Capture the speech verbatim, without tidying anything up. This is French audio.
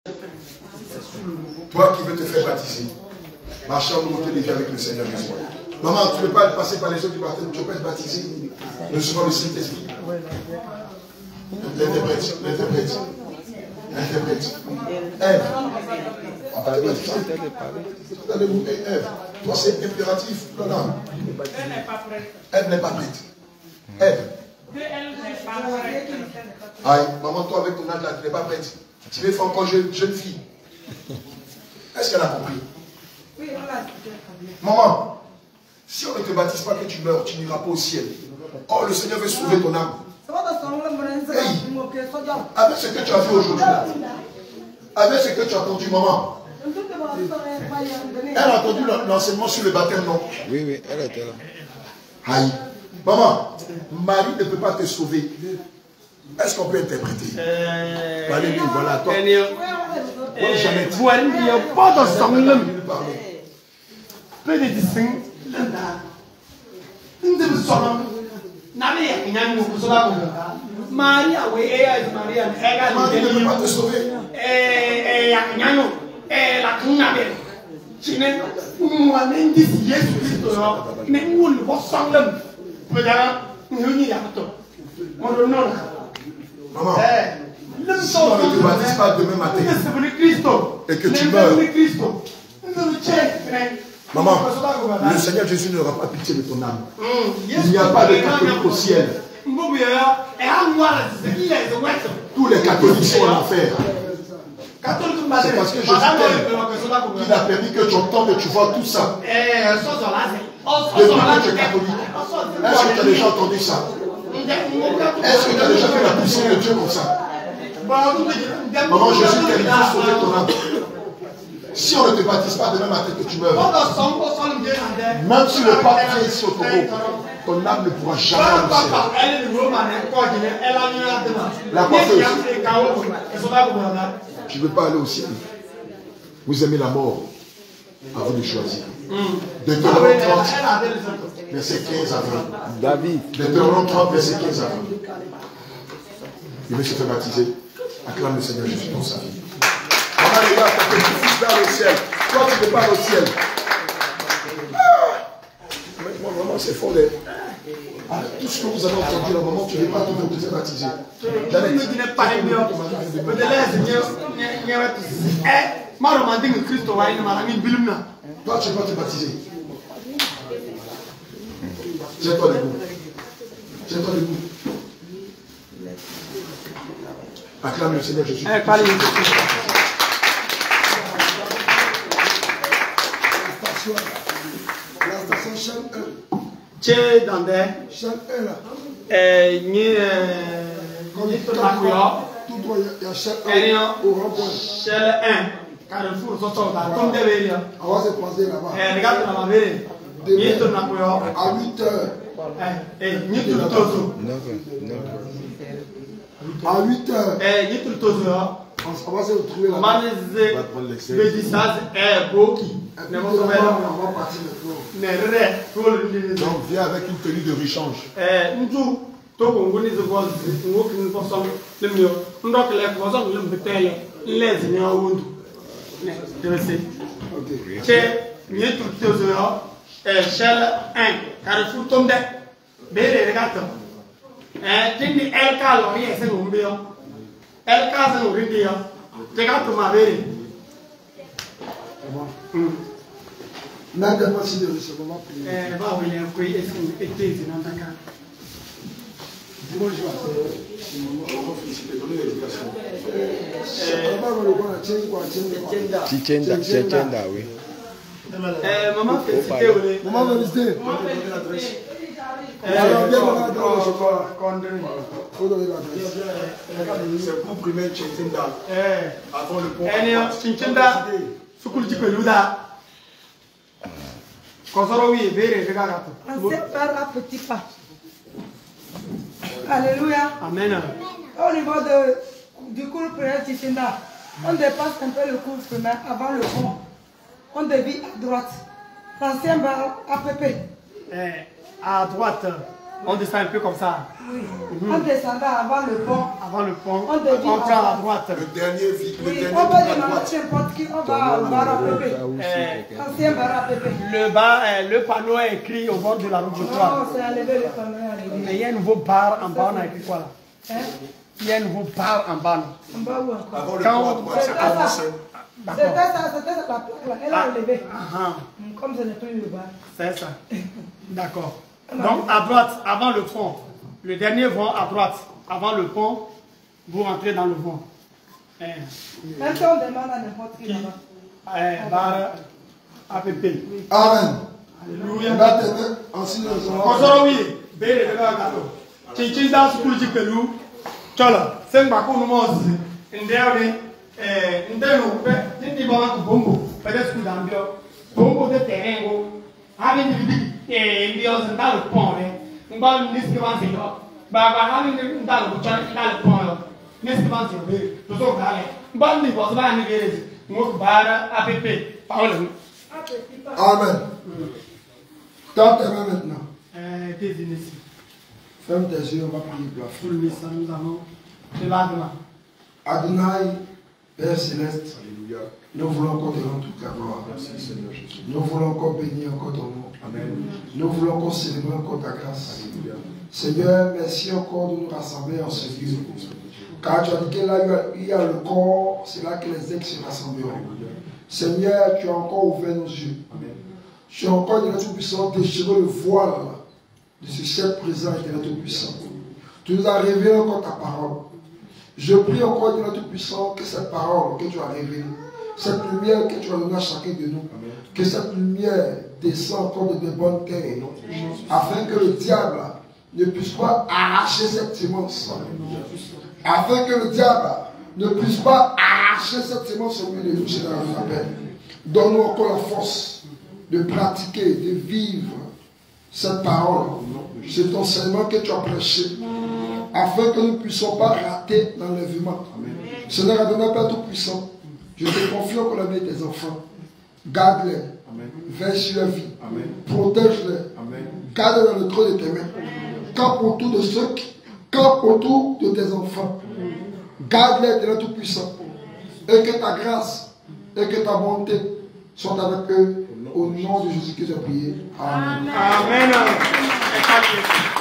Toi qui veux te faire baptiser, marche en nouveauté de vie avec le Seigneur Jésus. Maman, tu ne veux pas passer par les eaux du baptême, tu ne peux pas être baptisé. Ne sois pas le Saint-Esprit. L'interprète, l'interprète, l'interprète. Ève. Ève. Toi, c'est impératif. Non, non. Ève n'est pas prête. Ève. Aïe, maman, toi avec ton âge là, tu n'es pas prête. Tu veux faire encore jeune, jeune fille. Est-ce qu'elle a compris? Oui, voilà. Maman, si on ne te baptise pas que tu meurs, tu n'iras pas au ciel. Oh, le Seigneur veut sauver ton âme. Hey, avec ce que tu as fait aujourd'hui là, avec ce que tu as entendu, maman, elle a entendu l'enseignement sur le baptême, non? Oui, oui, elle était là. Aïe. Maman, Marie ne peut pas te sauver. Est-ce qu'on peut interpréter? euh, Allez, voilà, toi. Oui, jamais. Il n'y a pas de sang. Peu de distinction. Maria, oui, elle est Maria. Marie ne peut pas te sauver. Maman, si on ne te baptise pas demain matin et que tu meurs, maman, le Seigneur Jésus n'aura pas pitié de ton âme. Il n'y a pas de catholique au ciel. Tous les catholiques sont en enfer. C'est parce que Jésus t'aime qu'il a permis que tu entendes et tu vois tout ça. Depuis que tu es catholique, est-ce que tu as déjà entendu ça? Est-ce que tu as déjà fait la puissance de Dieu comme ça? Maman, Jésus t'aime, il faut sauver ton âme. Si on ne te baptise pas demain matin que tu meurs, même si le pape vient ici au Togo, ton âme ne pourra jamais aller au ciel. La coiffeuse, tu ne veux pas aller au ciel. Vous aimez la mort. À vous de choisir. Deutéronome trente, verset quinze à vingt. David. Deutéronome trente, verset quinze à vingt. Il veut se faire baptiser. Acclame le Seigneur Jésus pour sa vie. Maman, les gars, ton petit fils va au ciel. Toi, tu ne peux pas au ciel. Ah! Moi, vraiment, c'est fort. Ah, tout ce que vous avez entendu, là, maman, tu ne veux pas te faire baptiser. Jeannette, tu ne veux pas te toi, tu ne veux pas te baptiser. Tiens-toi debout. Tiens-toi debout. Acclame le Seigneur Jésus. La station chaîne un. Tiens, dans des. Chaîne un là. Euh, ni. Comme il tout droit, il y a chaîne un au rond-point. Chaîne un. Carrefour, ça sort là. Comme des véliens. On va se croiser là-bas. Eh, regarde la vérité. Ni tout n'a pas. À huit heures. Eh, ni tout le tozo. À huit heures. Eh, ni tout le tozo. On va se retrouver là-bas. Manezé. Bédissage est beau qui. On va partir maintenant. Donc viens avec une tenue de rechange. Eh, nous, tout le monde est voir nous qui nous pensons le mieux. Nous donc les poissons nous le télé. Les gens où je sais. Ok. C'est ni tout le tozo. Eh, Shell un. Carrefour tombe. Béré regarde. Eh, tindi el calo ni ese ngumbio. El caso no rindio. Regarde ma béré. Nada mais se deu isso, vamos aprender. É, vai olhar com ele, esse texto não tá cá. Dimanche, on va féliciter, donner l'éducation. Tchenda, Tchenda, oui. É, maman félicité, oui. Maman félicité. Alors, bien, on va dans le chocolat. C'est pour primer Tchenda. Avant le pont. É, Tchenda, sukul ci peluda. Kosorowi, vere, regarde. On sépare à petits pas. Alléluia. Amen. Au niveau de, du cours prière Tichinda, on dépasse un peu le cours primaire avant le pont. On dévie à droite. L'ancien bar A P P. Eh, à droite. On descend un peu comme ça. Oui. Mm-hmm. En descendant avant le pont. Avant le pont. On, on prend à droite. Le dernier vide. Oui, on va demander n'importe qui. On va au bar à Pépé. Ancien bar à Pépé. Le bar, euh, le panneau est écrit au bord de la route, je crois. Non, c'est enlevé le panneau. Mais il y a un nouveau bar en bas, on a écrit quoi là? Hein? Il y a un nouveau bar en bas. En bas où encore? Avant le Quand pont, c'était ça. C'était ça, c'était la plaque là. Elle a enlevé. Ah, Comme ce n'est plus le bar. c'est ça. D'accord. Donc à droite, avant le pont. Le dernier vent à droite, avant le pont, vous rentrez dans le vent. Eh. Même si on demande à n'importe qui là-bas. Eh, bar A P P. Amen. Alléluia. Maintenant, en signe de son Kosoro oui, bere de la gato. Chinchin da school jikelu. Chola, sen ba ko no mo zi. Ndeo eh ndelo pe, ndi ba ko bombo. Pe de school da mbio. Bombo de terrain go. Having the eh mbio zanda le pont eh. Ngba niski ban se yo. Ba ba having the ndalo ko chan ndalo pont yo. Niski ban se yo. To so ga le. Ngba ni bo ba ni gerezi. Ngo bara A P P. Paolo. Amen. Tends tes mains maintenant. Euh, tes ici. Ferme tes yeux, on va prier pour la Pour le message, nous avons de l'Adna. Adonai, Père Céleste, Alléluia. Nous voulons encore te rendre toute la gloire. Merci Seigneur Jésus. Nous voulons encore bénir encore ton nom. Amen. Nous voulons encore célébrer encore ta grâce. Alléluia. Seigneur, merci encore de nous rassembler en ce lieu. Car tu as dit que là il y a le corps, c'est là que les ex se rassembleront. Seigneur, tu as encore ouvert nos yeux. Amen. Tu as encore, Dieu Tout-Puissant, déchiré le voile de ce chef présent, Dieu Tout-Puissant. Tu nous as révélé encore ta parole. Je prie encore, Dieu Tout-Puissant, que cette parole que tu as révélée, cette lumière que tu as donnée à chacun de nous, Amen. Que cette lumière descende encore de des bonnes terres, afin que le diable ne puisse pas arracher cette semence. Afin que le diable ne puisse pas arracher cette semence au milieu de nous, Seigneur, je l'appelle. Donne-nous encore la force de pratiquer, de vivre cette parole, cet enseignement que tu as prêché, afin que nous ne puissions pas rater l'enlèvement. Seigneur, Adonai, Père Tout-Puissant, je te confie encore la vie de tes enfants. Garde-les, veille sur leur vie, protège-les, garde dans le creux de tes mains. Campe autour de ceux qui campe autour de tes enfants. Garde-les de l'être Tout-Puissant. Et que ta grâce et que ta bonté soient avec eux. Au nom de Jésus que j'ai prié. Amen. Amen. Amen.